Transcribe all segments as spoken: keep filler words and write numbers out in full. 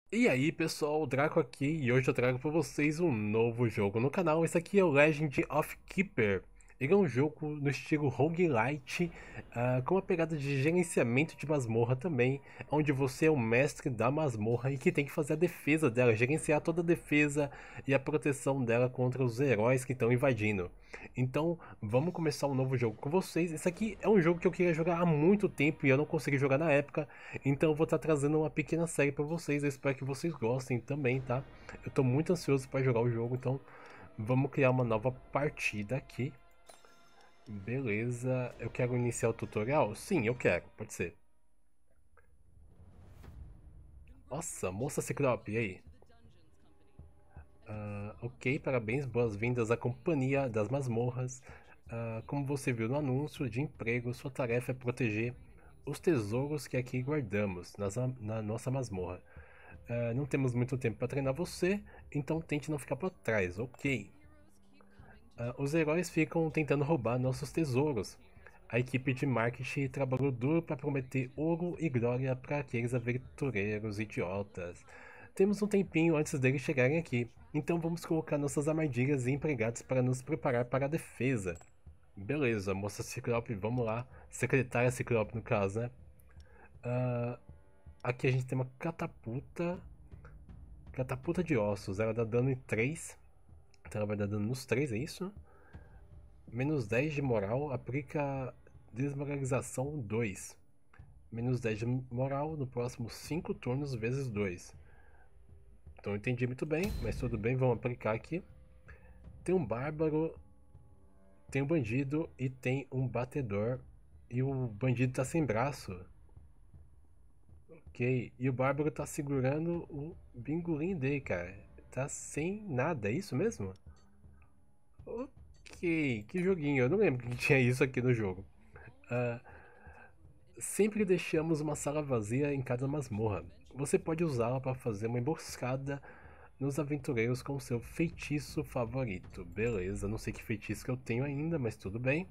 E aí pessoal, o Draco aqui e hoje eu trago para vocês um novo jogo no canal. Esse aqui é o Legend of Keeper. Ele é um jogo no estilo roguelite, ah, com uma pegada de gerenciamento de masmorra também, onde você é o mestre da masmorra e que tem que fazer a defesa dela, gerenciar toda a defesa e a proteção dela contra os heróis que estão invadindo. Então, vamos começar um novo jogo com vocês. Esse aqui é um jogo que eu queria jogar há muito tempo e eu não consegui jogar na época, então eu vou estar trazendo uma pequena série para vocês. Eu espero que vocês gostem também, tá? Eu tô muito ansioso para jogar o jogo, então vamos criar uma nova partida aqui. Beleza, eu quero iniciar o tutorial? Sim, eu quero, pode ser. Nossa, moça Ciclope, e aí? Ah, ok, parabéns, boas-vindas à Companhia das Masmorras. Ah, como você viu no anúncio de emprego, sua tarefa é proteger os tesouros que aqui guardamos nas- na nossa masmorra. Ah, não temos muito tempo para treinar você, então tente não ficar para trás, ok? Ah, os heróis ficam tentando roubar nossos tesouros. A equipe de marketing trabalhou duro para prometer ouro e glória para aqueles aventureiros idiotas. Temos um tempinho antes deles chegarem aqui, então vamos colocar nossas armadilhas e empregados para nos preparar para a defesa. Beleza, moça Ciclope, vamos lá. Secretária Ciclope, no caso, né? Ah, aqui a gente tem uma catapulta. Catapulta de ossos, ela dá dano em três. Então ela vai dar dano nos três, é isso? Menos dez de moral, aplica desmoralização dois. Menos dez de moral no próximo cinco turnos vezes dois. Então eu entendi muito bem, mas tudo bem, vamos aplicar aqui. Tem um bárbaro, tem um bandido e tem um batedor. E o bandido tá sem braço. Ok, e o bárbaro tá segurando o bingolim dele, cara. Tá sem nada, é isso mesmo? Ok, que joguinho, eu não lembro que tinha isso aqui no jogo. Ah, sempre deixamos uma sala vazia em cada masmorra. Você pode usá-la para fazer uma emboscada nos aventureiros com seu feitiço favorito. Beleza, não sei que feitiço que eu tenho ainda, mas tudo bem.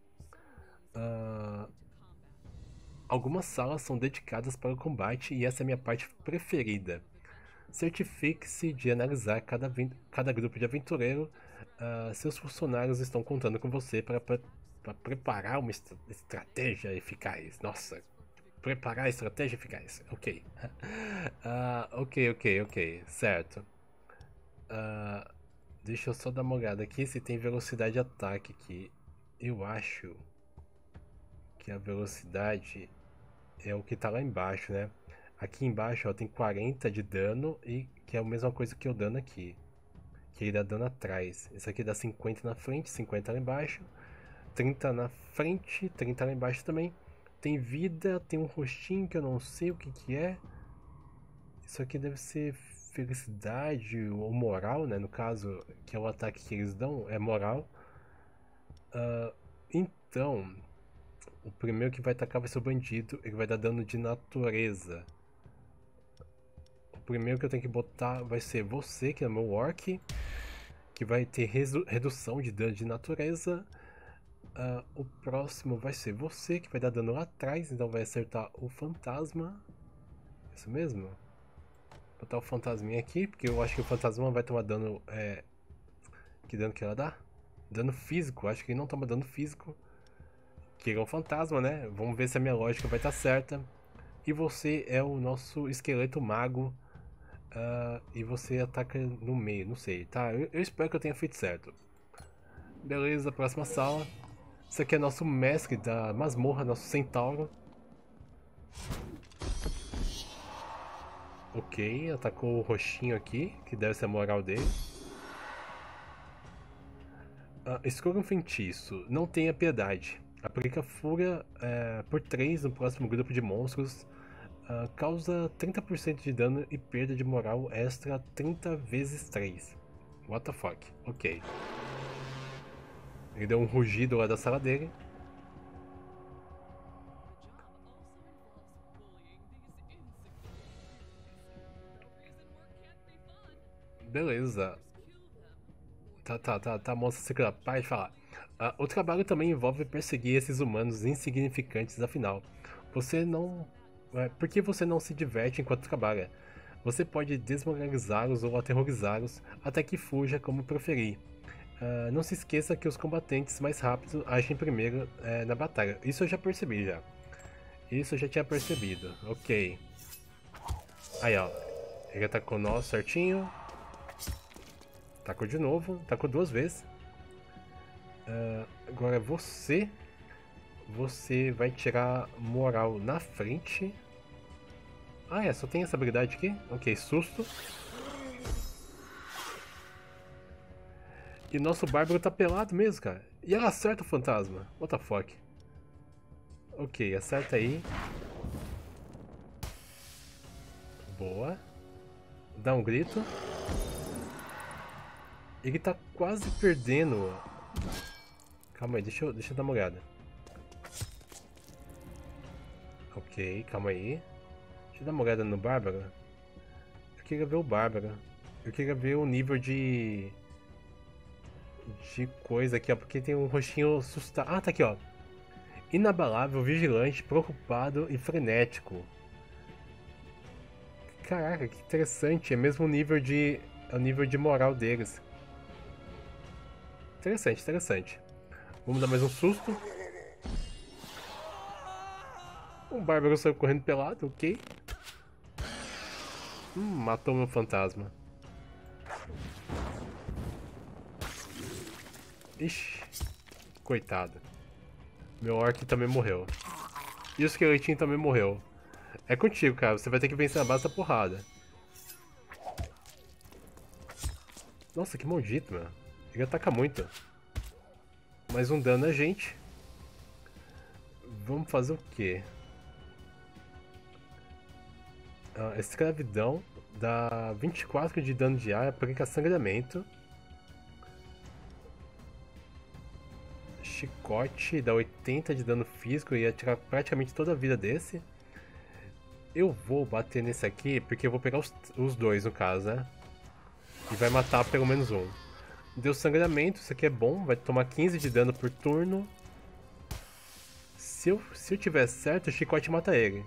Ah, algumas salas são dedicadas para o combate e essa é a minha parte preferida. Certifique-se de analisar cada, cada grupo de aventureiro. Uh, seus funcionários estão contando com você para, para, para preparar uma est estratégia eficaz. Nossa, preparar a estratégia eficaz. Ok. Uh, ok, ok, ok. Certo. Uh, deixa eu só dar uma olhada aqui se tem velocidade de ataque aqui. Eu acho que a velocidade é o que tá lá embaixo, né? Aqui embaixo ó, tem quarenta de dano e que é a mesma coisa que o dano aqui. Que ele dá dano atrás. Esse aqui dá cinquenta na frente, cinquenta lá embaixo. trinta na frente, trinta lá embaixo também. Tem vida, tem um rostinho que eu não sei o que que é. Isso aqui deve ser felicidade ou moral, né? No caso, que é o ataque que eles dão, é moral. Uh, então, o primeiro que vai atacar vai ser o bandido. Ele vai dar dano de natureza. O primeiro que eu tenho que botar vai ser você, que é o meu orc, que vai ter redução de dano de natureza. Uh, o próximo vai ser você, que vai dar dano lá atrás, então vai acertar o fantasma. Isso mesmo? Vou botar o fantasminha aqui, porque eu acho que o fantasma vai tomar dano. É... Que dano que ela dá? Dano físico, acho que ele não toma dano físico. Que ele é um fantasma, né? Vamos ver se a minha lógica vai estar certa. E você é o nosso esqueleto mago. Uh, e você ataca no meio, não sei, tá? Eu, eu espero que eu tenha feito certo. Beleza, próxima sala. Esse aqui é nosso mestre da masmorra, nosso centauro. Ok, atacou o roxinho aqui, que deve ser a moral dele. Uh, escolha um feitiço, não tenha piedade. Aplica fúria é, por três no próximo grupo de monstros. Uh, causa trinta por cento de dano e perda de moral extra trinta vezes três. What the fuck? Ok. Ele deu um rugido lá da sala dele. Beleza. Tá, tá, tá, tá, moça secreta, para de falar. Uh, o trabalho também envolve perseguir esses humanos insignificantes, afinal. Você não... É, por que você não se diverte enquanto trabalha? Você pode desmoralizá-los ou aterrorizá-los até que fuja como preferir. Uh, não se esqueça que os combatentes mais rápidos agem primeiro é, na batalha. Isso eu já percebi já. Isso eu já tinha percebido. Ok. Aí, ó. Ele atacou nós certinho. Tacou de novo. Tacou duas vezes. Uh, agora você... Você vai tirar moral na frente. Ah, é. Só tem essa habilidade aqui. Ok, susto. E nosso bárbaro tá pelado mesmo, cara. E ela acerta o fantasma. What the fuck? Ok, acerta aí. Boa. Dá um grito. Ele tá quase perdendo. Calma aí, deixa eu, deixa eu dar uma olhada. Ok, calma aí. Deixa eu dar uma olhada no bárbaro. Eu queria ver o bárbaro. Eu queria ver o nível de... de coisa aqui, ó, porque tem um rostinho assustado. Ah, tá aqui, ó. Inabalável, vigilante, preocupado e frenético. Caraca, que interessante. É mesmo o nível de... é o nível de moral deles. Interessante, interessante. Vamos dar mais um susto. Um bárbaro saiu correndo pelado, ok. Hum, matou meu fantasma. Ixi, coitado. Meu orc também morreu. E o esqueletinho também morreu. É contigo, cara. Você vai ter que vencer a base da porrada. Nossa, que maldito, meu. Ele ataca muito. Mais um dano a gente. Vamos fazer o quê? Ah, escravidão dá vinte e quatro de dano de ar, aplica sangramento. Chicote dá oitenta de dano físico e ia tirar praticamente toda a vida desse. Eu vou bater nesse aqui porque eu vou pegar os, os dois no caso, né? E vai matar pelo menos um. Deu sangramento, isso aqui é bom, vai tomar quinze de dano por turno. Se eu, se eu tiver certo, o chicote mata ele.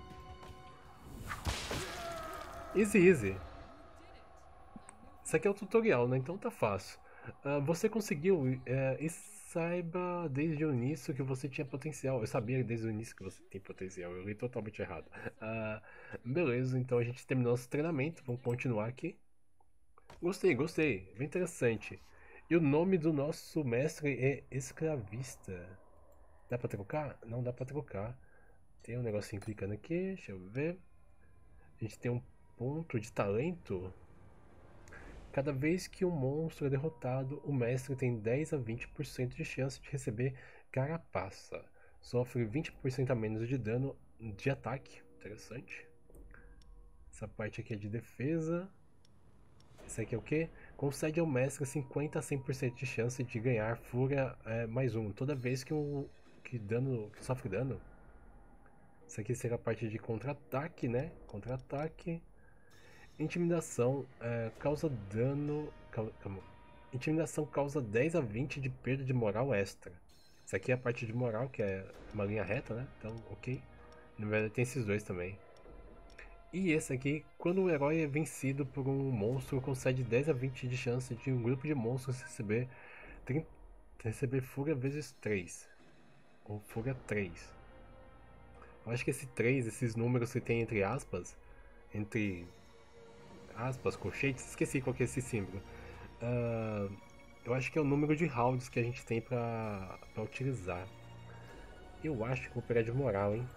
Easy, easy. Isso aqui é o tutorial, né? Então tá fácil. Uh, você conseguiu, uh, e saiba desde o início que você tinha potencial. Eu sabia desde o início que você tem potencial, eu li totalmente errado. Uh, beleza, então a gente terminou nosso treinamento, vamos continuar aqui. Gostei, gostei, bem interessante. E o nome do nosso mestre é Escravista. Dá pra trocar? Não dá pra trocar. Tem um negocinho clicando aqui, deixa eu ver. A gente tem um ponto de talento. Cada vez que um monstro é derrotado, o mestre tem dez a vinte por cento de chance de receber carapaça. Sofre vinte por cento a menos de dano de ataque. Interessante. Essa parte aqui é de defesa. Esse aqui é o que? Concede ao mestre cinquenta a cem por cento de chance de ganhar fúria é, mais um. Toda vez que, um, que, dano, que sofre dano. Isso aqui será a parte de contra-ataque, né? Contra-ataque. Intimidação é, causa dano. Calma. Intimidação causa dez a vinte de perda de moral extra. Isso aqui é a parte de moral, que é uma linha reta, né? Então, ok. Na verdade, tem esses dois também. E esse aqui, quando o herói é vencido por um monstro, concede dez a vinte de chance de um grupo de monstros receber, trinta, receber fúria vezes três. Ou fúria três. Eu acho que esse três, esses números que tem entre aspas, entre aspas, colchetes, esqueci qual que é esse símbolo. Uh, eu acho que é o número de rounds que a gente tem pra, pra utilizar. Eu acho que vou pegar de moral, hein.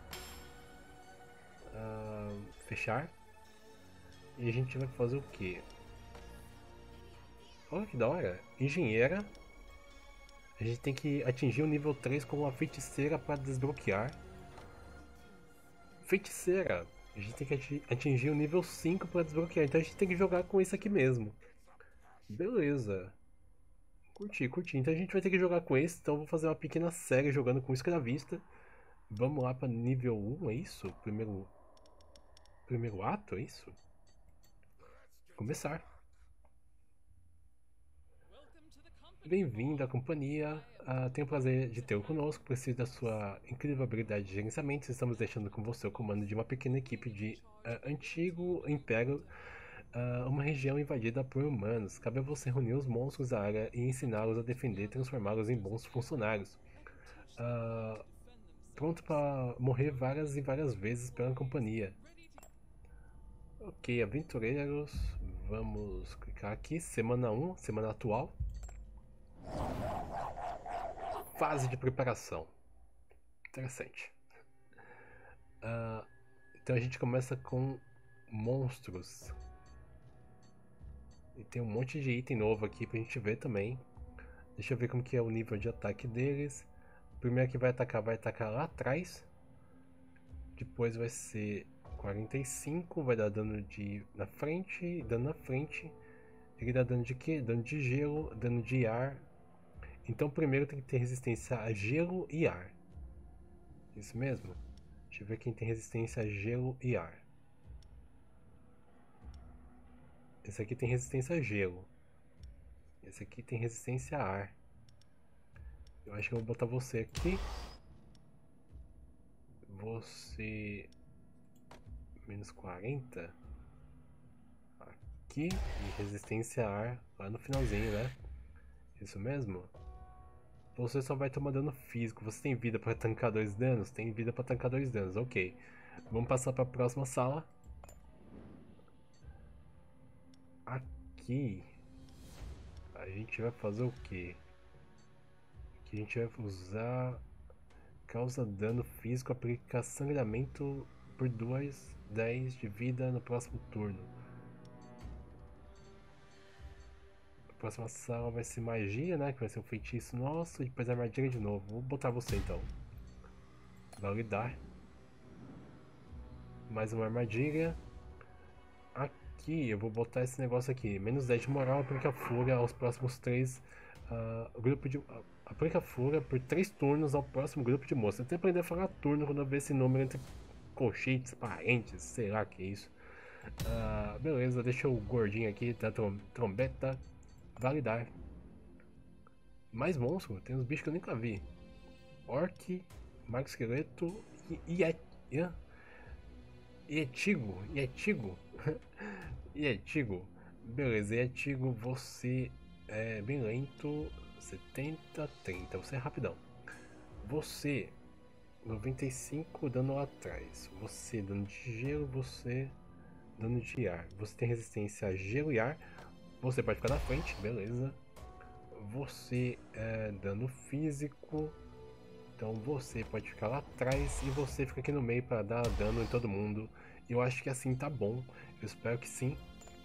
Uh, fechar. E a gente vai fazer o que? Olha que da hora. Engenheira. A gente tem que atingir o nível três com uma feiticeira para desbloquear. Feiticeira. A gente tem que atingir o nível cinco para desbloquear. Então a gente tem que jogar com isso aqui mesmo. Beleza. Curti, curti. Então a gente vai ter que jogar com esse. Então eu vou fazer uma pequena série jogando com o escravista. Vamos lá para nível um, é isso? Primeiro... Primeiro ato, é isso? Começar. Bem-vindo à companhia. Uh, tenho o prazer de tê-lo conosco. Preciso da sua incrível habilidade de gerenciamento. Estamos deixando com você o comando de uma pequena equipe de uh, antigo império Uh, uma região invadida por humanos. Cabe a você reunir os monstros da área e ensiná-los a defender e transformá-los em bons funcionários. Uh, pronto para morrer várias e várias vezes pela companhia. Ok, aventureiros. Vamos clicar aqui. Semana um, semana atual. Fase de preparação. Interessante. Uh, então a gente começa com monstros. E tem um monte de item novo aqui pra gente ver também. Deixa eu ver como que é o nível de ataque deles. O primeiro que vai atacar vai atacar lá atrás. Depois vai ser quarenta e cinco, vai dar dano de na frente, dano na frente. Ele dá dano de quê? Dano de gelo, dano de ar. Então primeiro tem que ter resistência a gelo e ar. Isso mesmo? Deixa eu ver quem tem resistência a gelo e ar. Esse aqui tem resistência a gelo. Esse aqui tem resistência a ar. Eu acho que eu vou botar você aqui. Você... menos quarenta. Aqui. E resistência a ar lá no finalzinho, né? Isso mesmo? Você só vai tomar dano físico. Você tem vida para tancar dois danos? Tem vida para tancar dois danos, ok. Vamos passar para a próxima sala. Aqui a gente vai fazer o que? Aqui a gente vai usar causa dano físico, aplica sangramento por duas, dez de vida no próximo turno. A próxima sala vai ser magia, né? Que vai ser um feitiço nosso. E depois armadilha de novo. Vou botar você então. Validar. Mais uma armadilha. Aqui eu vou botar esse negócio aqui. Menos dez de moral, aplica fúria aos próximos três. Uh, grupo de. Uh, aplica fúria por três turnos ao próximo grupo de moças. Eu tenho que aprender a falar turno quando eu ver esse número entre colchetes, parentes, sei lá que é isso. Uh, beleza, deixa o gordinho aqui da trombeta. Validar. Mais monstro, tem uns bichos que eu nunca vi. Orc, Mago Esqueleto e Ietigo. Ietigo. Ietigo. Beleza, Ietigo, você é bem lento. setenta, trinta. Você é rapidão. Você, noventa e cinco, dano lá atrás. Você, dano de gelo. Você, dano de ar. Você tem resistência a gelo e ar. Você pode ficar na frente, beleza. Você é dano físico. Então você pode ficar lá atrás e você fica aqui no meio para dar dano em todo mundo. Eu acho que assim tá bom. Eu espero que sim.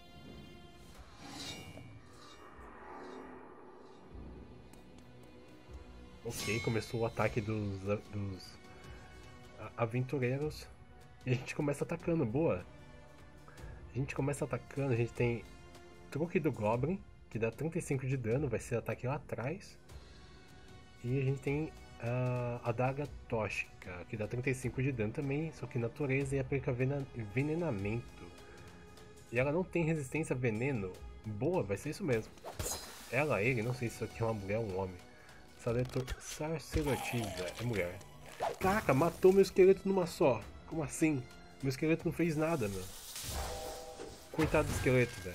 Ok, começou o ataque dos, dos aventureiros. E a gente começa atacando, boa. A gente começa atacando, a gente tem truque do Goblin, que dá trinta e cinco de dano, vai ser ataque lá atrás. E a gente tem a adaga tóxica, que dá trinta e cinco de dano também, só que natureza e aplica envenenamento. E ela não tem resistência a veneno. Boa, vai ser isso mesmo. Ela, ele, não sei se isso aqui é uma mulher ou um homem. Sacerdotisa, é mulher. Caraca, matou meu esqueleto numa só. Como assim? Meu esqueleto não fez nada, meu. Coitado do esqueleto, velho.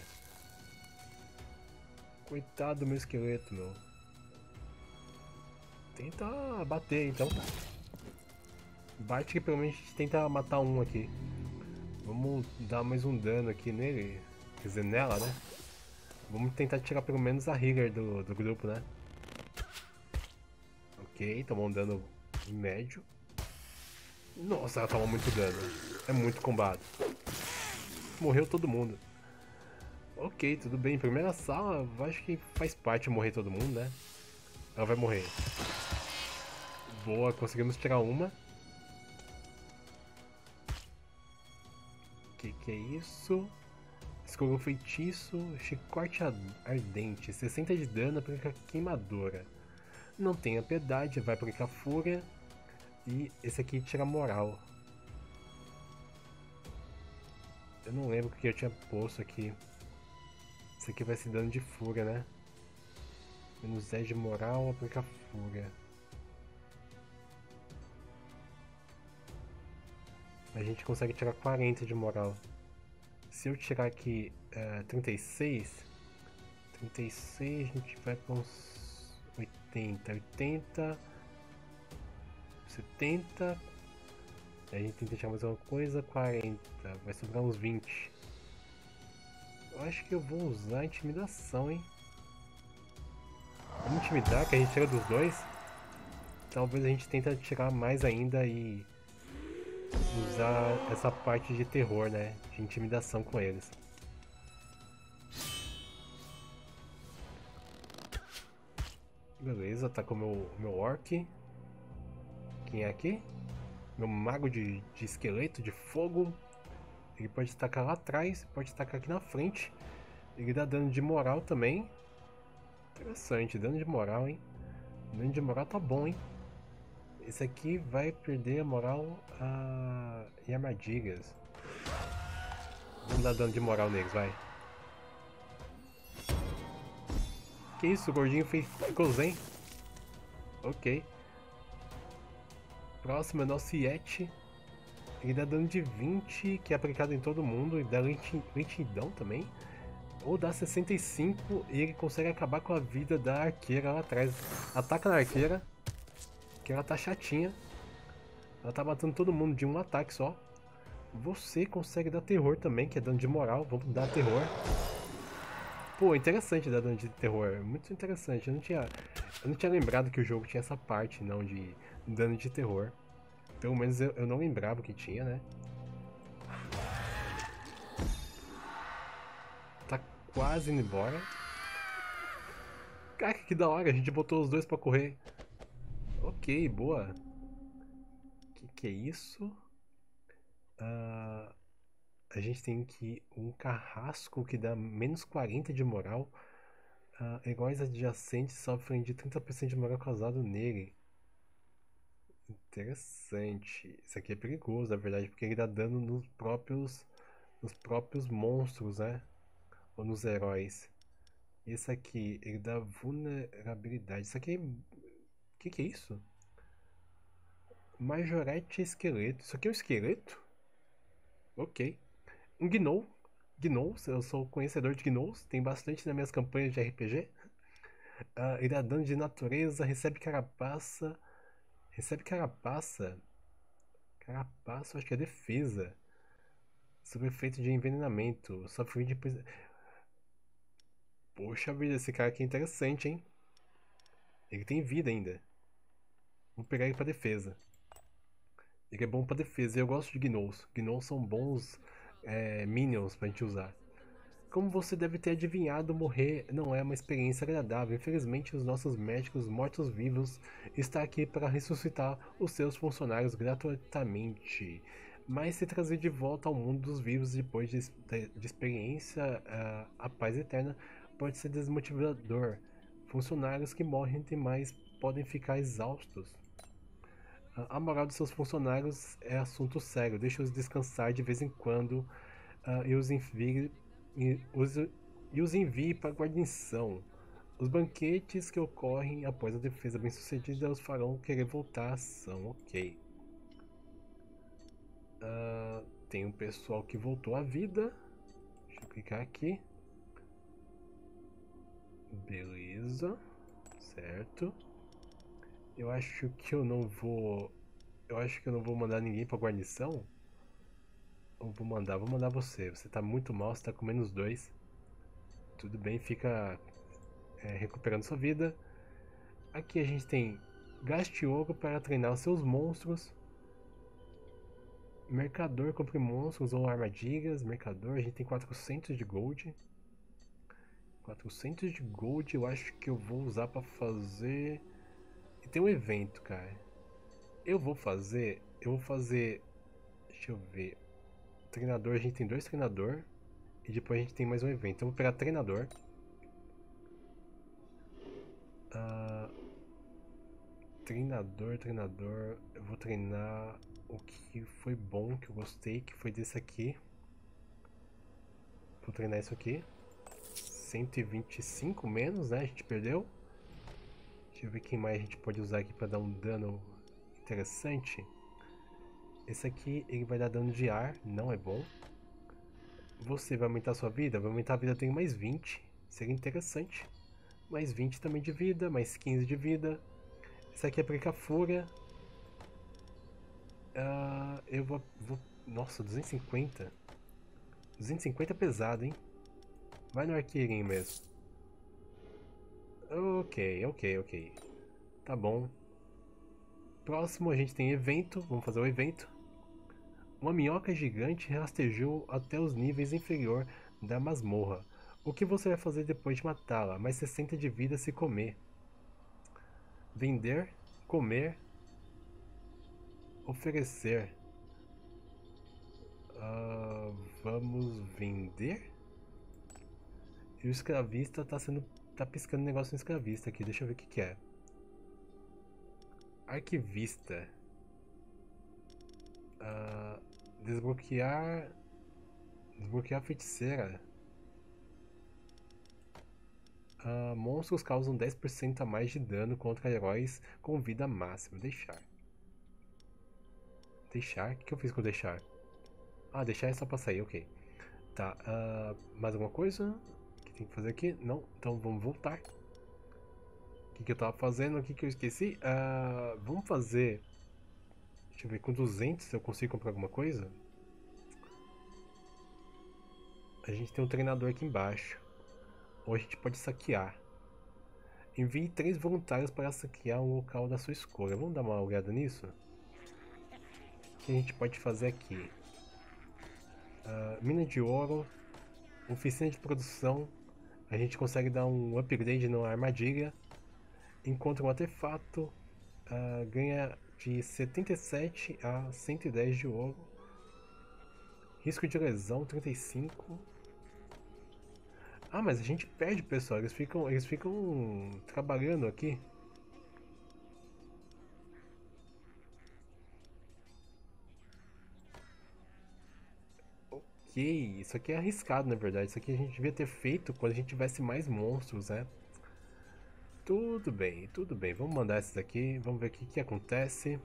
Coitado do meu esqueleto, meu. Tenta bater, então. Bate que pelo menos a gente tenta matar um aqui. Vamos dar mais um dano aqui nele. Quer dizer, nela, né? Vamos tentar tirar pelo menos a healer do, do grupo, né? Ok, tomou um dano médio. Nossa, ela toma muito dano. É muito combate. Morreu todo mundo. Ok, tudo bem. Primeira sala, acho que faz parte morrer todo mundo, né? Ela vai morrer. Boa, conseguimos tirar uma. Que que é isso? Escolheu feitiço, chicote ardente, sessenta de dano, aplica queimadora. Não tenha piedade, vai aplicar fúria. E esse aqui tira moral. Eu não lembro o que eu tinha posto aqui. Esse aqui vai ser dano de fúria, né? Menos dez de moral, aplica fúria. A gente consegue tirar quarenta de moral. se eu tirar aqui uh, trinta e seis, trinta e seis a gente vai para uns oitenta, oitenta, setenta, a gente tem que deixar mais alguma coisa, quarenta, vai sobrar uns vinte. Eu acho que eu vou usar a intimidação, hein? Vamos intimidar, que a gente tira dos dois. Talvez a gente tente tirar mais ainda e usar essa parte de terror, né? De intimidação com eles. Beleza, tá com o meu, meu orc. Quem é aqui? Meu mago de, de esqueleto, de fogo. Ele pode estacar lá atrás, pode estacar aqui na frente. Ele dá dano de moral também. Interessante, dano de moral, hein? Dano de moral tá bom, hein? Esse aqui vai perder a moral a... em armadilhas. Vamos dar dano de moral neles, vai. Que isso, o gordinho fez... ficou zen. Ok. Próximo é nosso Yeti. Ele dá dano de vinte, que é aplicado em todo mundo, e dá lentidão também. Ou dá sessenta e cinco e ele consegue acabar com a vida da arqueira lá atrás. Ataca na arqueira, que ela tá chatinha. Ela tá matando todo mundo de um ataque só. Você consegue dar terror também, que é dano de moral. Vamos dar terror. Pô, interessante dar dano de terror. Muito interessante. Eu não tinha, eu não tinha lembrado que o jogo tinha essa parte, não, de dano de terror. Pelo menos eu, eu não lembrava que tinha, né? Tá quase indo embora. Cara, que da hora. A gente botou os dois pra correr. Ok, boa. Que que é isso? Uh, a gente tem aqui um carrasco que dá menos quarenta de moral. Uh, heróis adjacentes sofrem de trinta por cento de moral causado nele. Interessante. Isso aqui é perigoso, na verdade, porque ele dá dano nos próprios, nos próprios monstros, né? Ou nos heróis. Esse aqui, ele dá vulnerabilidade. Isso aqui é... O que que é isso? Majorete esqueleto. Isso aqui é um esqueleto? Ok. Um Gnou. Gnolls, eu sou conhecedor de Gnolls. Tem bastante nas minhas campanhas de R P G. Uh, ele dá dano de natureza, recebe carapaça. Recebe carapaça? Carapaça, acho que é defesa. Sob efeito de envenenamento. Sofre de... Poxa vida, esse cara aqui é interessante, hein? Ele tem vida ainda. Vou pegar ele pra defesa. Ele é bom pra defesa e eu gosto de Gnolls. Gnolls são bons é, minions pra gente usar. Como você deve ter adivinhado, morrer não é uma experiência agradável. Infelizmente, os nossos médicos mortos-vivos estão aqui para ressuscitar os seus funcionários gratuitamente. Mas se trazer de volta ao mundo dos vivos depois de, de, de experiência uh, a paz eterna pode ser desmotivador. Funcionários que morrem demais podem ficar exaustos. A moral dos seus funcionários é assunto sério. Deixe-os descansar de vez em quando uh, e, os envie, e, os, e os envie para a guarnição. Os banquetes que ocorrem após a defesa bem-sucedida os farão querer voltar à ação. Ok. Uh, tem um pessoal que voltou à vida. Deixa eu clicar aqui. Beleza. Certo. Eu acho que eu não vou... Eu acho que eu não vou mandar ninguém pra guarnição. Ou vou mandar? Vou mandar você. Você tá muito mal, você tá com menos dois. Tudo bem, fica é, recuperando sua vida. Aqui a gente tem... Gaste ouro para treinar os seus monstros. Mercador, compre monstros ou armadilhas. Mercador, a gente tem quatrocentos de gold. quatrocentos de gold eu acho que eu vou usar pra fazer... E tem um evento, cara. Eu vou fazer... Eu vou fazer... Deixa eu ver... Treinador, a gente tem dois treinador. E depois a gente tem mais um evento. Então eu vou pegar treinador. Uh, treinador, treinador. Eu vou treinar o que foi bom, que eu gostei, que foi desse aqui. Vou treinar isso aqui. cento e vinte e cinco menos, né? A gente perdeu. Deixa eu ver quem mais a gente pode usar aqui para dar um dano interessante. Esse aqui ele vai dar dano de ar, não é bom. Você vai aumentar a sua vida? Vai aumentar a vida, eu tenho mais vinte. Seria interessante. Mais vinte também de vida, mais quinze de vida. Esse aqui é aplicar fúria. Uh, eu vou, vou... Nossa, duzentos e cinquenta. duzentos e cinquenta é pesado, hein? Vai no arqueirinho mesmo. Ok, ok, ok. Tá bom. Próximo a gente tem evento. Vamos fazer o evento. Uma minhoca gigante rastejou até os níveis inferior da masmorra. O que você vai fazer depois de matá-la? Mais sessenta de vida se comer. Vender, comer, oferecer. Uh, vamos vender? E o escravista tá sendo. tá piscando negócio no escravista aqui. Deixa eu ver o que, que é. Arquivista. Uh, desbloquear. Desbloquear a feiticeira. Uh, monstros causam dez por cento a mais de dano contra heróis com vida máxima. Deixar. Deixar? O que, que eu fiz com deixar? Ah, deixar é só pra sair, ok. Tá, uh, mais alguma coisa que tem que fazer aqui? Não, então vamos voltar. O que, que eu tava fazendo? O que, que eu esqueci? Uh, vamos fazer... Deixa eu ver, com duzentos eu consigo comprar alguma coisa? A gente tem um treinador aqui embaixo. Ou a gente pode saquear. Envie três voluntários para saquear um local da sua escolha. Vamos dar uma olhada nisso? O que a gente pode fazer aqui? Uh, mina de ouro. Oficina de produção. A gente consegue dar um upgrade na armadilha. Encontra um artefato. Uh, ganha de setenta e sete a cento e dez de ouro. Risco de lesão trinta e cinco. Ah, mas a gente perde, pessoal. Eles ficam, eles ficam trabalhando aqui. Ok, isso aqui é arriscado, na verdade. Isso aqui a gente devia ter feito quando a gente tivesse mais monstros, né? Tudo bem, tudo bem. Vamos mandar esses aqui. Vamos ver o que, que acontece.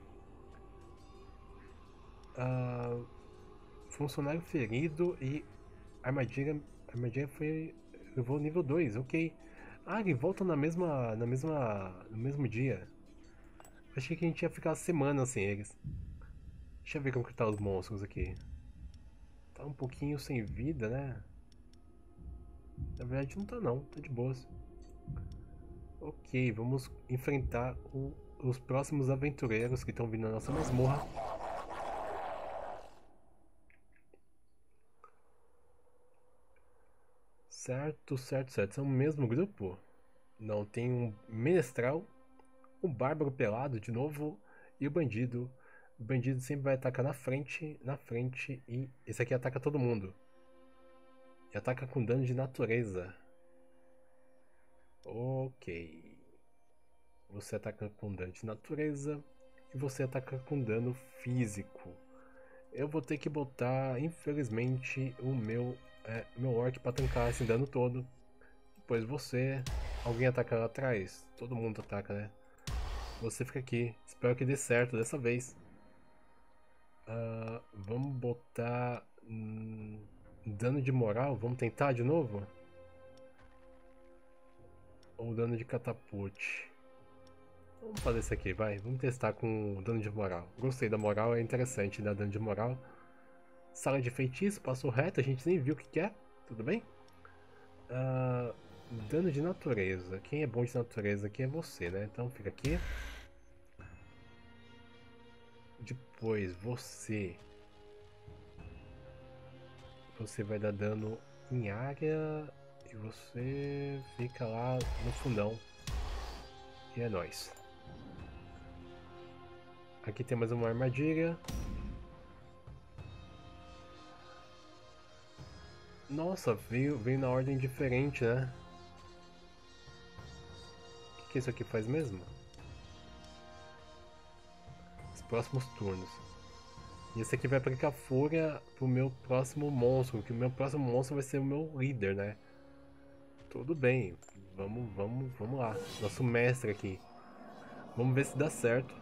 Uh, funcionário ferido e armadilha, armadilha foi... levou nível dois, ok. Ah, ele volta na mesma, na mesma, no mesmo dia. Achei que a gente ia ficar semanas sem eles. Deixa eu ver como que tá os monstros aqui. Tá um pouquinho sem vida, né? Na verdade não tá não, tá de boas. Ok, vamos enfrentar o, os próximos aventureiros que estão vindo na nossa masmorra. Certo, certo, certo. São o mesmo grupo? Não, tem um menestral, um bárbaro pelado de novo e o bandido. O bandido sempre vai atacar na frente, na frente e esse aqui ataca todo mundo. E ataca com dano de natureza. Ok. Você ataca com dano de natureza e você ataca com dano físico. Eu vou ter que botar, infelizmente, o meu, é, meu orc para tancar esse dano todo. Depois você... Alguém ataca lá atrás? Todo mundo ataca, né? Você fica aqui. Espero que dê certo dessa vez. Uh, vamos botar... Hum, dano de moral? Vamos tentar de novo? Ou dano de catapulte? Vamos fazer isso aqui, vai. Vamos testar com dano de moral. Gostei da moral, é interessante, né? Dano de moral. Sala de feitiço, passou reto, a gente nem viu o que, que é. Tudo bem? Uh, dano de natureza. Quem é bom de natureza aqui é você, né? Então fica aqui. Depois você. Você vai dar dano em área. E você fica lá no fundão. E é nóis. Aqui tem mais uma armadilha. Nossa, veio, veio na ordem diferente, né? O que, que isso aqui faz mesmo? Os próximos turnos. E esse aqui vai aplicar fúria pro meu próximo monstro. Que o meu próximo monstro vai ser o meu líder, né? Tudo bem. Vamos, vamos, vamos lá. Nosso mestre aqui. Vamos ver se dá certo.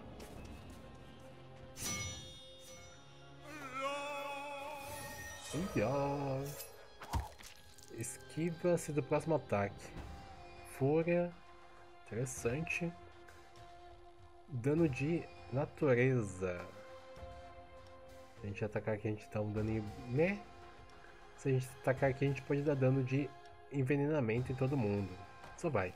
Esquiva-se do próximo ataque. Fúria. Interessante. Dano de natureza. Se a gente atacar aqui, a gente dá um daninho, né? Se a gente atacar aqui, a gente pode dar dano de envenenamento em todo mundo. Só vai.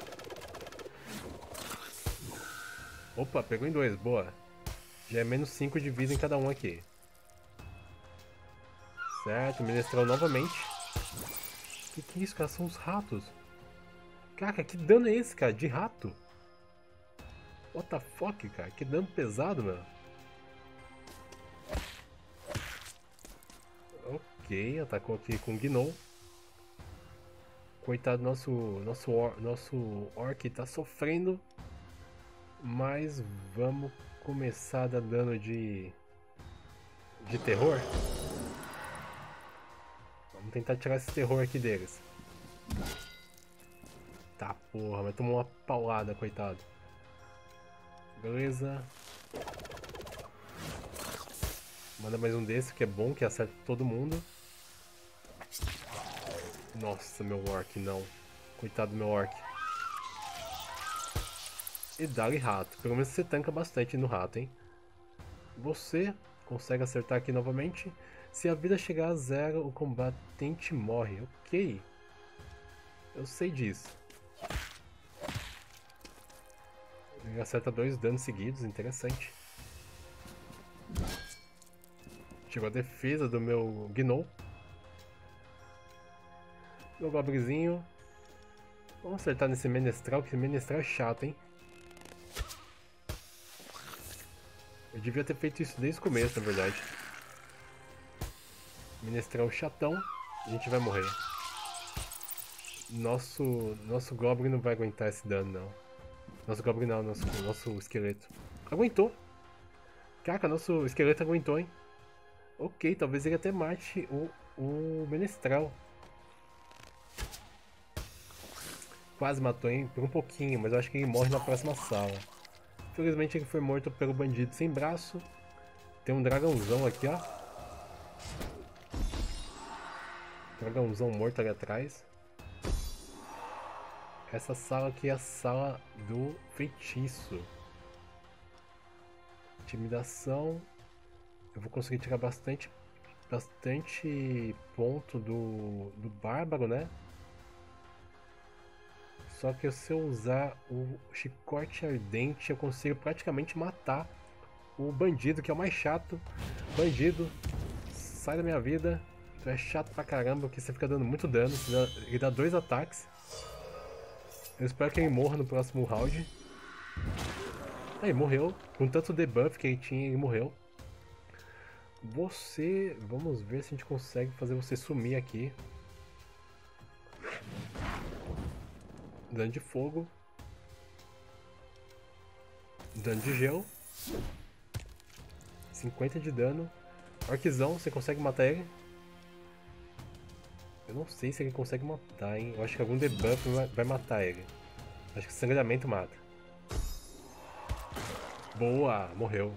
Opa, pegou em dois, boa. Já é menos cinco de vida em cada um aqui. Certo, Menestral novamente. Que que é isso, cara? São os ratos. Caraca, que dano é esse, cara? De rato? What the fuck, cara? Que dano pesado, meu. Ok, atacou aqui com o Gnou. Coitado, nosso, nosso, or, nosso Orc tá sofrendo. Mas vamos começar a dar dano de... de terror. Vamos tentar tirar esse terror aqui deles. Tá, porra, mas tomou uma paulada, coitado. Beleza. Manda mais um desse, que é bom, que acerta todo mundo. Nossa, meu Orc, não. Coitado do meu Orc. E dá-lhe rato. Pelo menos você tanca bastante no rato, hein? Você consegue acertar aqui novamente. Se a vida chegar a zero, o combatente morre. Ok. Eu sei disso. Ele acerta dois danos seguidos, interessante. Tirou a defesa do meu Gnou. Meu Goblinzinho. Vamos acertar nesse Menestral, que esse Menestral é chato, hein? Eu devia ter feito isso desde o começo, na verdade. Menestral chatão. A gente vai morrer. Nosso, nosso Goblin não vai aguentar esse dano, não. Nosso Goblin não, nosso, nosso esqueleto. Aguentou! Caraca, nosso esqueleto aguentou, hein? Ok, talvez ele até mate o, o Menestral. Quase matou, hein? Por um pouquinho, mas eu acho que ele morre na próxima sala. Infelizmente ele foi morto pelo bandido sem braço. Tem um dragãozão aqui, ó. Dragãozão morto ali atrás. Essa sala aqui é a sala do feitiço. Intimidação. Eu vou conseguir tirar bastante, bastante ponto do, do bárbaro, né? Só que se eu usar o chicote ardente, eu consigo praticamente matar o bandido, que é o mais chato. Bandido, sai da minha vida. Tu é chato pra caramba, porque você fica dando muito dano. Ele dá dois ataques. Eu espero que ele morra no próximo round. Aí, morreu. Com tanto debuff que ele tinha, ele morreu. Você... Vamos ver se a gente consegue fazer você sumir aqui. Dano de fogo. Dano de gelo. cinquenta de dano. Orczão, você consegue matar ele? Eu não sei se ele consegue matar, hein? Eu acho que algum debuff vai matar ele. Acho que sangramento mata. Boa! Morreu.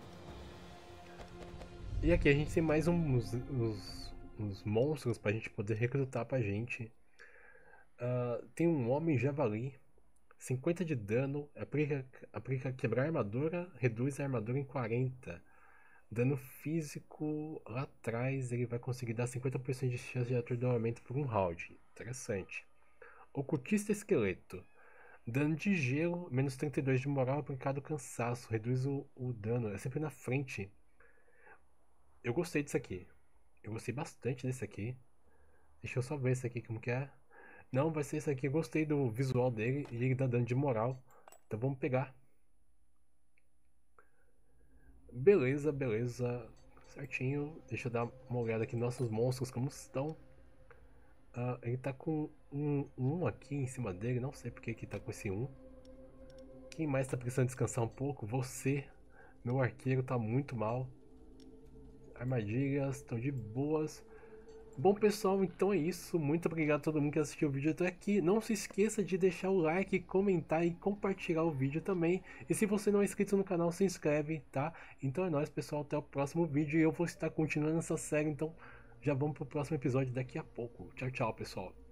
E aqui a gente tem mais uns, uns, uns monstros pra gente poder recrutar pra gente. Uh, tem um homem javali. cinquenta de dano. Aplica, aplica quebrar armadura. Reduz a armadura em quarenta. Dano físico lá atrás, ele vai conseguir dar cinquenta por cento de chance de atordoamento por um round. Interessante. Ocultista esqueleto. Dano de gelo, menos trinta e dois de moral aplicado cansaço. Reduz o, o dano, é sempre na frente. Eu gostei disso aqui. Eu gostei bastante desse aqui. Deixa eu só ver esse aqui como que é. Não, vai ser esse aqui. Eu gostei do visual dele e ele dá dano de moral. Então vamos pegar. Beleza, beleza. Certinho. Deixa eu dar uma olhada aqui nos nossos monstros como estão. Uh, ele tá com um, um aqui em cima dele. Não sei porque que tá com esse um. Quem mais tá precisando descansar um pouco? Você. Meu arqueiro tá muito mal. Armadilhas estão de boas. Bom pessoal, então é isso. Muito obrigado a todo mundo que assistiu o vídeo até aqui. Não se esqueça de deixar o like, comentar e compartilhar o vídeo também. E se você não é inscrito no canal, se inscreve, tá? Então é nóis pessoal, até o próximo vídeo. E eu vou estar continuando essa série, então já vamos pro próximo episódio daqui a pouco. Tchau, tchau pessoal.